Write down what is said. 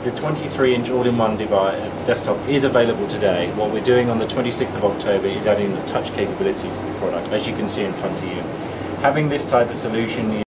the 23-inch all-in-one device desktop is available today. What we're doing on the 26th of October is adding the touch capability to the product, as you can see in front of you. Having this type of solution